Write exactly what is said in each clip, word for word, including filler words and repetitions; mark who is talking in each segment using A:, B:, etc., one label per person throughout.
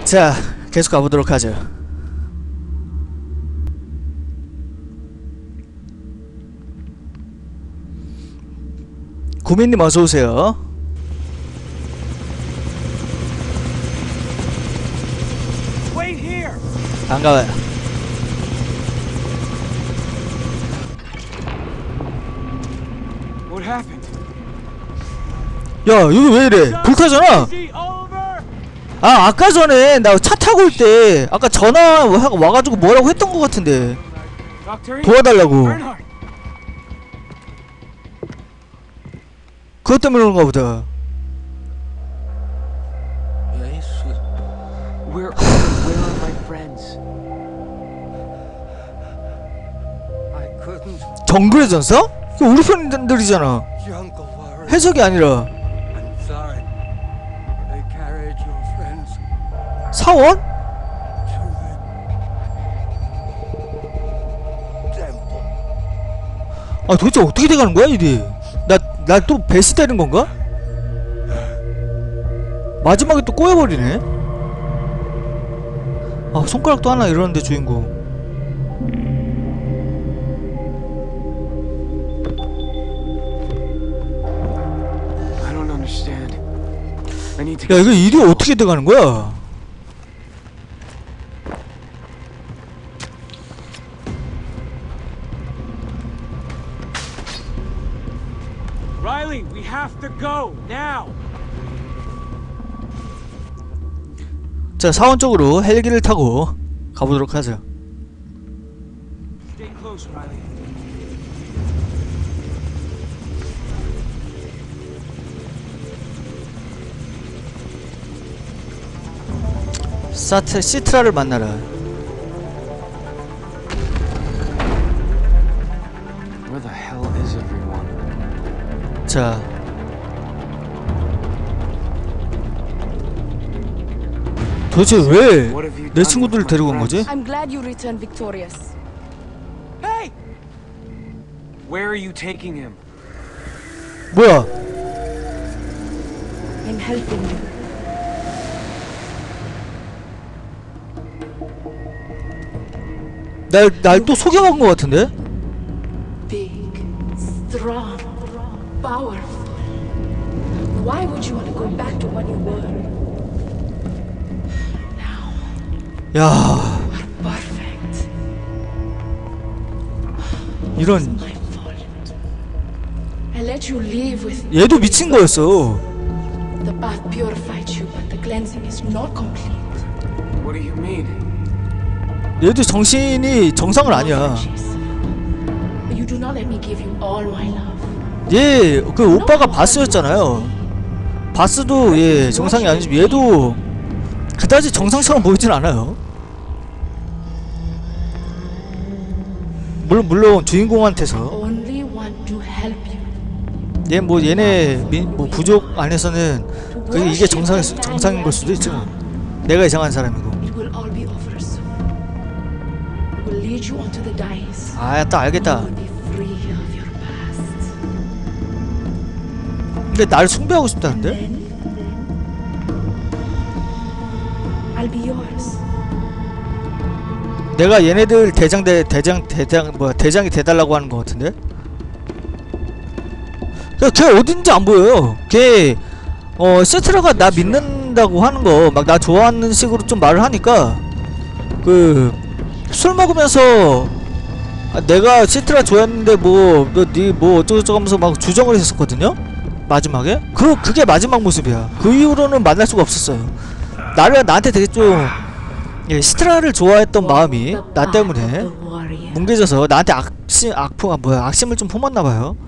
A: 자, 계속 가보도록 하죠. 구민님 어서오세요. 반가워요. 야, 여기 왜 이래? 불타잖아. 아, 아까 전에 나 차 타고 올 때 아까 전화 와가지고 뭐라고 했던 것 같은데 도와달라고. 그것 때문에 그런가 보다. 정글의 전사? 그게 우리 편들이잖아. 해석이 아니라 사원? 아, 도대체 어떻게 돼가는 거야 이리? 나, 나 또 배신되는 건가? 마지막에 또 꼬여버리네. 아, 손가락도 하나 이러는데 주인공. 야, 이거 일이 어떻게 돼가는 거야?
B: Riley, we have to go now.
A: 자, 사원 쪽으로 헬기를 타고 가보도록 하죠.
B: Stay close, Riley.
A: 사트 시트라를 만나라.
B: Where the hell is everyone?
A: 자, 도대체 왜 내 친구들을 데리고 온 거지?
C: I'm glad you returned victorious.
B: Hey! Where are you taking him?
A: 뭐야?
C: I'm helping you.
A: 날, 날 또 속여간 거 같은데?
C: Big, strong, powerful. Why would you want to go back to what you were? Now,
A: 야,
C: you are perfect.
A: 이런.
C: It's my fault. I let you live with me.
A: 얘도 미친 거였어.
C: The bath purified you, but the cleansing is not complete.
B: What do you mean?
A: 얘도 정신이 정상은 아니야.
C: You do not let me give you all my love.
A: 얘 그 오빠가 바스였잖아요. 바스도 얘 정상이 아니지. 얘도 그다지 정상처럼 보이진 않아요. 물론 물론 주인공한테서
C: Only want to help you.
A: 얘 뭐 얘네 민, 뭐 부족 안에서는 그게 이게 정상 정상인 걸 수도 있지. 내가 이상한 사람이고.
C: It will all be over soon. It will lead you onto the dais.
A: 아, 딱 알겠다.
C: You will be free of your past.
A: 근데 날 숭배하고 싶다는데?
C: Then I'll be yours.
A: 내가 얘네들 대장 대 대장 대장 뭐야 대장이 돼달라고 하는 것 같은데? 걔 어딘지 안 보여요. 걔 어 세트라가 나 믿는다고 하는 거 막 나 좋아하는 식으로 좀 말을 하니까 그 술 먹으면서 아, 내가 세트라 좋아했는데 뭐 너 니 뭐 어쩌고저쩌고 하면서 막 주정을 했었거든요. 마지막에 그 그게 마지막 모습이야. 그 이후로는 만날 수가 없었어요. 나를 나한테 되게 좀 예, 시트라를 좋아했던 마음이 나 때문에 뭉개져서 나한테 악심 악품 아 뭐야 악심을 좀 품었나봐요.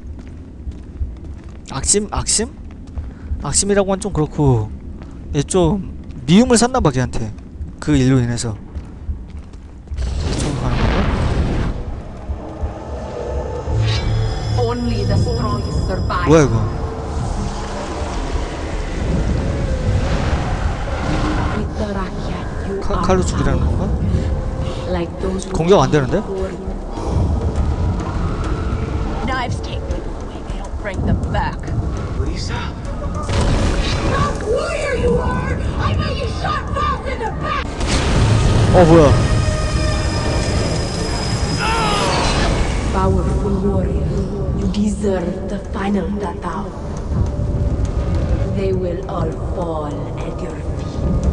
A: 악심 악심 악심이라고 하면 좀 그렇고 예, 좀 미움을 샀나봐 걔한테 그 일로 인해서. 이쪽으로 가는 건가? 뭐야 이거? 칼, 칼로 죽이라는 건가? 공격 안 되는데?
D: Knives take people away, they don't bring them back.
B: Lisa?
E: Stop warrior you are! I know you shot Falcon!
A: 어 뭐야?
C: Powerful warrior, you deserve the final Tatao. They will all fall at your feet.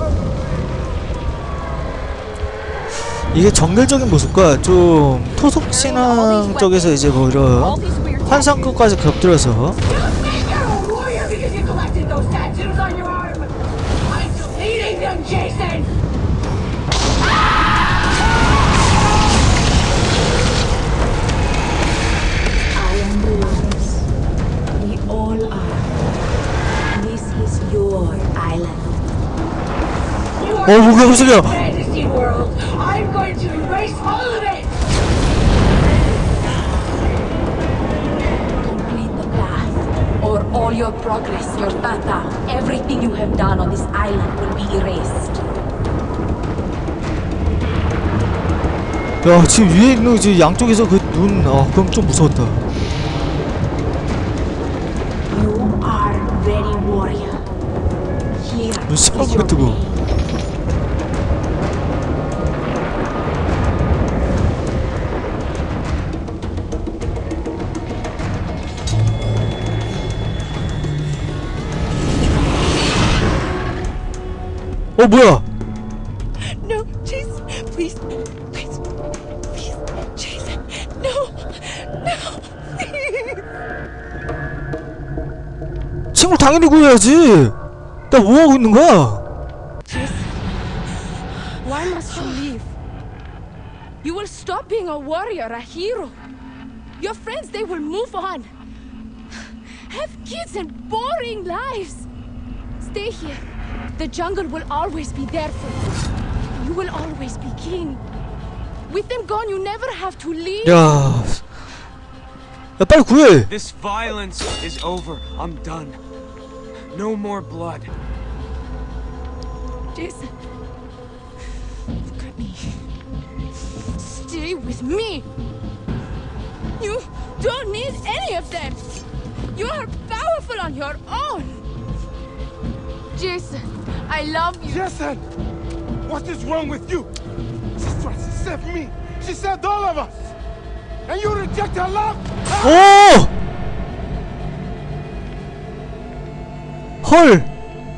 A: 이게 정글적인 모습과 좀 토속 신앙 쪽에서 이제 뭐 이런 환상급까지 겹들어서
E: You're a warrior because you collected those tattoos on your arm. I'm deleting them, Jason.
C: I am yours. We all are. This is your island.
E: You
A: 어
E: are
A: 뭐야 무슨 소리야?
E: fantasy world. I'm going to erase all of it.
C: Complete the path, or all your progress, your Tatao, everything you have done on this island will be erased.
A: 야 지금 위에 있는 지금 양쪽에서 그 눈 아 그럼 좀 무서웠다.
C: You are very warrior. Here
A: 눈
C: is
A: 시뻘겋게
C: your
A: 뜨고.
C: way.
A: 어 뭐야?
D: No, Jason, please, please, please, Jason, no, no, please.
A: 친구 당연히 구해야지. 나 뭐 하고 있는 거야?
D: Jason, why must you leave? You will stop being a warrior, a hero. Your friends, they will move on. Have kids and boring lives. Stay here. The jungle will always be there for you. You will always be king. With them gone, you never have to leave.
A: 야, 야 빨리 구해.
B: This violence is over. I'm done. No more blood.
D: Jason, look at me. Stay with me. You don't need any of them. You are powerful on your own. Jason, I love you.
F: Jason! What is wrong with you? She tried to save me. She saved all of us. And you reject her love?
A: 오! 헐.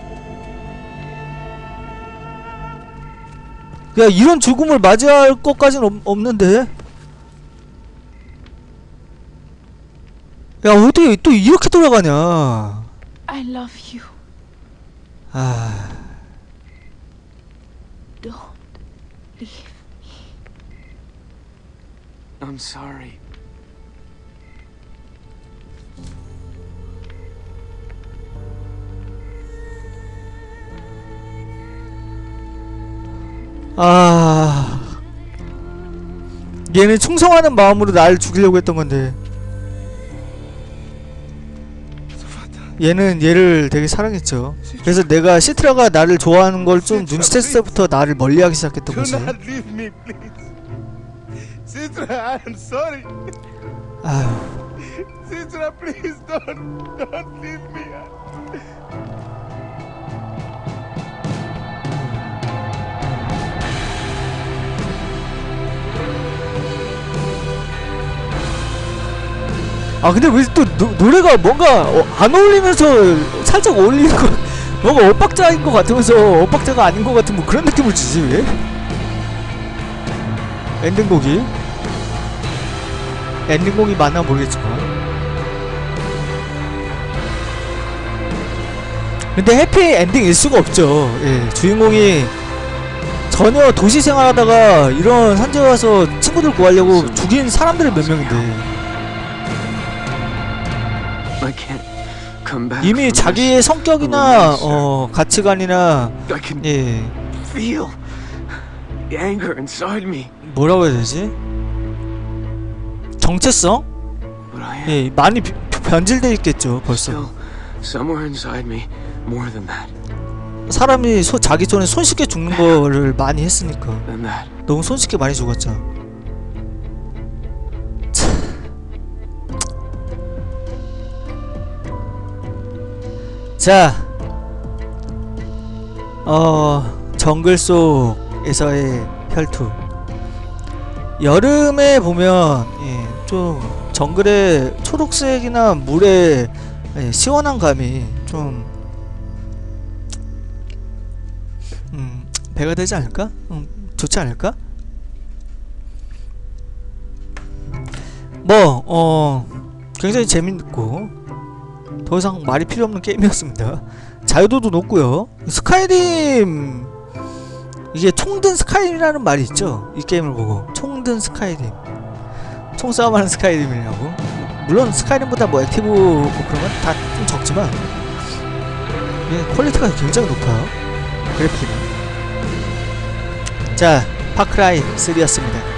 A: 야 이런 죽음을 맞이할 것까진 없, 없는데. 야 어떻게 또 이렇게 돌아가냐.
D: I love you.
A: 아.
D: Don't leave me.
B: I'm sorry.
A: 아. 얘는 충성하는 마음으로 날 죽이려고 했던 건데. 얘는 얘를 되게 사랑했죠. 그래서 내가 시트라가 나를 좋아하는 걸 좀 눈치챘을 때부터 나를 멀리하기 시작했던
F: Do
A: 거지.
F: not leave me, please. Citra, I am sorry.
A: 아휴.
F: Citra, please don't, don't leave me.
A: 아 근데 왜 또 노래가 뭔가 어, 안 어울리면서 살짝 어울리는 거 뭔가 엇박자인 것 같으면서 엇박자가 아닌 것 같은 뭐 그런 느낌을 주지 왜? 엔딩곡이 엔딩곡이 맞나 모르겠지만 근데 해피 엔딩일 수가 없죠. 예, 주인공이 전혀 도시 생활하다가 이런 산지에 와서 친구들 구하려고 죽인 사람들이 몇 명인데
B: I can't come back.
A: 이미
B: from
A: 자기의
B: this
A: 성격이나
B: alone, sir.
A: 어 가치관이나
B: I can
A: 예
B: feel the anger inside me.
A: 뭐라고 해야 되지? 정체성?
B: But I am
A: 예 많이 비, 변질돼 있겠죠 벌써.
B: still somewhere inside me more than that.
A: 사람이 소, 자기 전에 손쉽게 죽는 거를 많이 했으니까
B: Than that.
A: 너무 손쉽게 많이 죽었죠. 자, 어 정글 속 여름에서의 혈투. 여름에 보면 예, 좀 정글의 초록색이나 물의 예, 시원한 감이 좀 음, 배가 되지 않을까? 음, 좋지 않을까? 뭐, 어, 굉장히 재밌고 더 이상 말이 필요 없는 게임이었습니다. 자유도도 높고요. 스카이림, 이게 총든 스카이림이라는 말이 있죠. 이 게임을 보고 총든 스카이림, 총싸움하는 스카이림이라고. 물론 스카이림보다 뭐 액티브 뭐 그런 건 다 좀 적지만 예, 퀄리티가 굉장히 높아요. 그래픽이. 자, 파크라이 쓰리였습니다.